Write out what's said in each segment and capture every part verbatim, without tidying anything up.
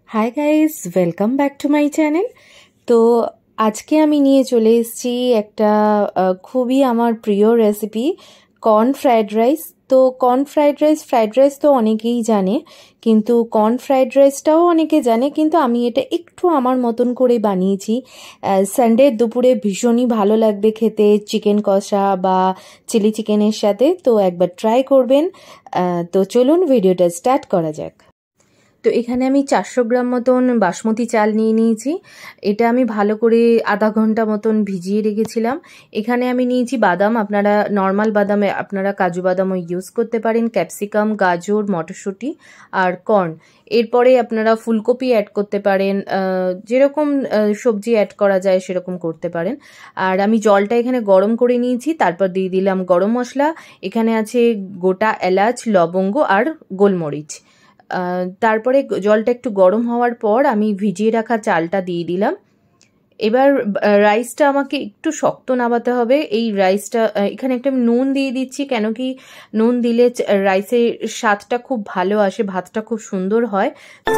High guys, welcome back to my channel. তো আজকে আমি নিয়ে চলে এসেছি একটা খুবই আমার প্রিয় রেসিপি, কর্ন ফ্রাইড রাইস। তো corn fried rice fried rice তো অনেকেই জানে, কিন্তু কর্ন ফ্রাইড রাইসটাও অনেকে জানে, কিন্তু আমি এটা একটু আমার মতন করে বানিয়েছি। সানডের দুপুরে ভীষণই ভালো লাগবে খেতে, চিকেন কষা বা চিলি চিকেনের সাথে। তো একবার ট্রাই করবেন। তো চলুন ভিডিওটা স্টার্ট করা যাক। তো এখানে আমি চারশো গ্রাম মতন বাসমতি চাল নিয়ে নিয়েছি। এটা আমি ভালো করে আধা ঘন্টা মতন ভিজিয়ে রেখেছিলাম। এখানে আমি নিয়েছি বাদাম, আপনারা নর্মাল বাদামে আপনারা কাজু বাদামও ইউজ করতে পারেন, ক্যাপসিকাম, গাজর, মটরশুঁটি আর কর্ন। এরপরে আপনারা ফুলকপি অ্যাড করতে পারেন, যেরকম সবজি অ্যাড করা যায় সেরকম করতে পারেন। আর আমি জলটা এখানে গরম করে নিয়েছি, তারপর দিয়ে দিলাম গরম মশলা। এখানে আছে গোটা এলাচ, লবঙ্গ আর গোলমরিচ। তারপরে জলটা একটু গরম হওয়ার পর আমি ভিজিয়ে রাখা চালটা দিয়ে দিলাম। এবার রাইসটা আমাকে একটু শক্ত নাবাতে হবে। এই রাইসটা এখানে একটা নুন দিয়ে দিচ্ছি, কেন কি নুন দিলে রাইসের স্বাদটা খুব ভালো আসে, ভাতটা খুব সুন্দর হয়।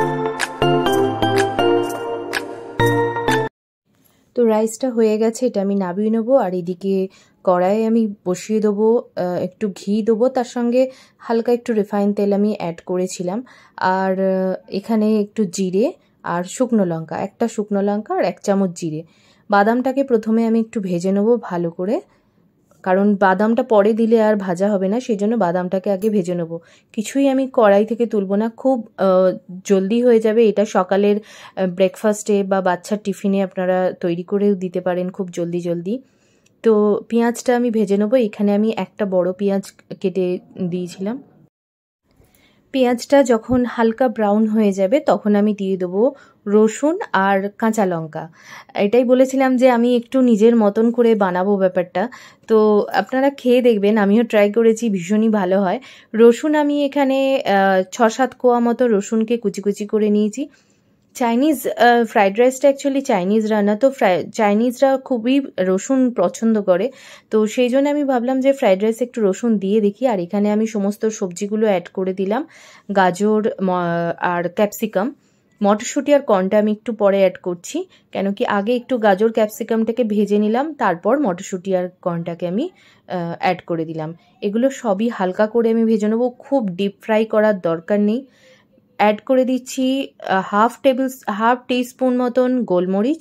তো রাইসটা হয়ে গেছে, এটা আমি নামিয়ে নেবো। আর এদিকে কড়াইয়ে আমি বসিয়ে দেবো, একটু ঘি দেবো, তার সঙ্গে হালকা একটু রিফাইন তেল আমি অ্যাড করেছিলাম। আর এখানে একটু জিরে আর শুকনো লঙ্কা, একটা শুকনো লঙ্কা আর এক চামচ জিরে। বাদামটাকে প্রথমে আমি একটু ভেজে নেবো ভালো করে, কারণ বাদামটা পরে দিলে আর ভাজা হবে না, সেই জন্য বাদামটাকে আগে ভেজে নেব। কিছুই আমি কড়াই থেকে তুলব না, খুব জলদি হয়ে যাবে। এটা সকালের ব্রেকফাস্টে বা বাচ্চার টিফিনে আপনারা তৈরি করেও দিতে পারেন খুব জলদি জলদি। তো পেঁয়াজটা আমি ভেজে নেব। এখানে আমি একটা বড় পেঁয়াজ কেটে দিয়েছিলাম। পেঁয়াজটা যখন হালকা ব্রাউন হয়ে যাবে তখন আমি দিয়ে দেবো রসুন আর কাঁচা লঙ্কা। এটাই বলেছিলাম যে আমি একটু নিজের মতন করে বানাবো ব্যাপারটা, তো আপনারা খেয়ে দেখবেন, আমিও ট্রাই করেছি, ভীষণই ভালো হয়। রসুন আমি এখানে ছ সাত কোয়া মতো রসুনকে কুচি কুচি করে নিয়েছি। চাইনিজ ফ্রাইড রাইসটা অ্যাকচুয়ালি চাইনিজ রান্না, তো ফ্রাই চাইনিজরা খুবই রসুন পছন্দ করে, তো সেই জন্য আমি ভাবলাম যে ফ্রাইড রাইসে একটু রসুন দিয়ে দেখি। আর এখানে আমি সমস্ত সবজিগুলো অ্যাড করে দিলাম, গাজর আর ক্যাপসিকাম। মটরশুঁটি আর কর্নটা আমি একটু পরে অ্যাড করছি, কেন কি আগে একটু গাজর ক্যাপসিকামটাকে ভেজে নিলাম, তারপর মটরশুঁটি আর কর্নটাকে আমি অ্যাড করে দিলাম। এগুলো সবই হালকা করে আমি ভেজে নেবো, খুব ডিপ ফ্রাই করার দরকার নেই। অ্যাড করে দিচ্ছি হাফ টেবিল হাফ টিস্পুন মতন গোলমরিচ।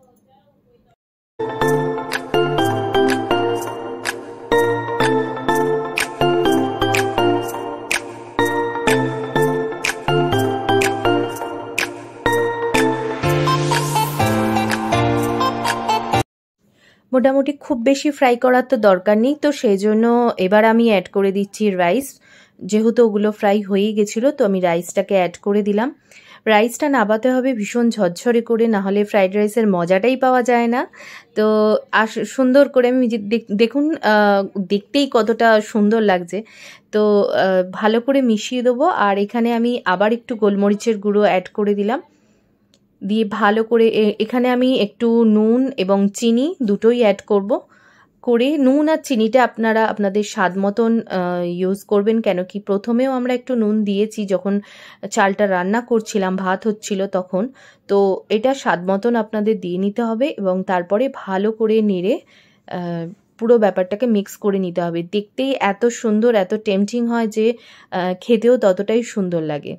মোটামুটি খুব বেশি ফ্রাই করার তো দরকার নেই, তো সেই জন্য এবার আমি অ্যাড করে দিচ্ছি রাইস। যেহেতু ওগুলো ফ্রাই হয়েই গেছিলো, তো আমি রাইসটাকে অ্যাড করে দিলাম। রাইসটা নাবাতে হবে ভীষণ ঝরঝরে করে, না হলে ফ্রাইড রাইসের মজাটাই পাওয়া যায় না। তো আস সুন্দর করে আমি দেখুন দেখতেই কতটা সুন্দর লাগছে। তো ভালো করে মিশিয়ে দেবো। আর এখানে আমি আবার একটু গোলমরিচের গুঁড়ো অ্যাড করে দিলাম, দিয়ে ভালো করে এখানে আমি একটু নুন এবং চিনি দুটোই অ্যাড করব। করে নুন আর চিনিটা আপনারা আপনাদের স্বাদ মতন ইউজ করবেন, কেন কি প্রথমেও আমরা একটু নুন দিয়েছি যখন চালটা রান্না করছিলাম, ভাত হচ্ছিল তখন। তো এটা স্বাদ মতন আপনাদের দিয়ে নিতে হবে এবং তারপরে ভালো করে নেড়ে পুরো ব্যাপারটাকে মিক্স করে নিতে হবে। দেখতেই এত সুন্দর, এত টেম্পটিং হয় যে খেতেও ততটাই সুন্দর লাগে।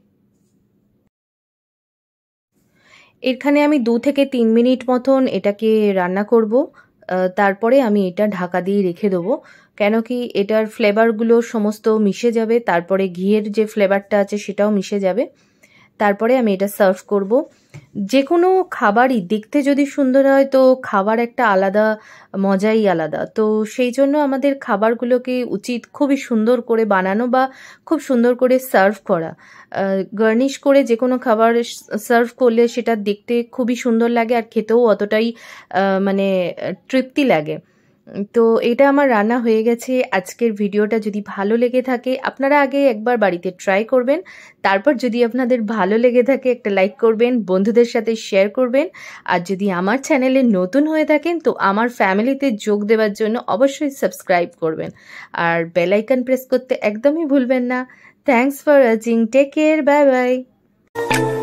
এখানে আমি দু থেকে তিন মিনিট মতন এটাকে রান্না করব, তারপরে আমি এটা ঢাকা দিয়ে রেখে দেবো, কেন কি এটার ফ্লেভারগুলো সমস্ত মিশে যাবে, তারপরে ঘিয়ের যে ফ্লেভারটা আছে সেটাও মিশে যাবে। তারপরে আমি এটা সার্ভ করব। যে কোনো খাবারই দেখতে যদি সুন্দর হয় তো খাবার একটা আলাদা মজাই আলাদা, তো সেই জন্য আমাদের খাবারগুলোকে উচিত খুবই সুন্দর করে বানানো বা খুব সুন্দর করে সার্ভ করা। গার্নিশ করে যে কোনো খাবার সার্ভ করলে সেটা দেখতে খুবই সুন্দর লাগে আর খেতেও অতটাই মানে তৃপ্তি লাগে। তো এটা আমার রান্না হয়ে গেছে। আজকের ভিডিওটা যদি ভালো লেগে থাকে আপনারা আগে একবার বাড়িতে ট্রাই করবেন, তারপর যদি আপনাদের ভালো লেগে থাকে একটা লাইক করবেন, বন্ধুদের সাথে শেয়ার করবেন। আর যদি আমার চ্যানেলে নতুন হয়ে থাকেন তো আমার ফ্যামিলিতে যোগ দেওয়ার জন্য অবশ্যই সাবস্ক্রাইব করবেন আর বেল আইকন প্রেস করতে একদমই ভুলবেন না। Thanks for watching, take care, bye by.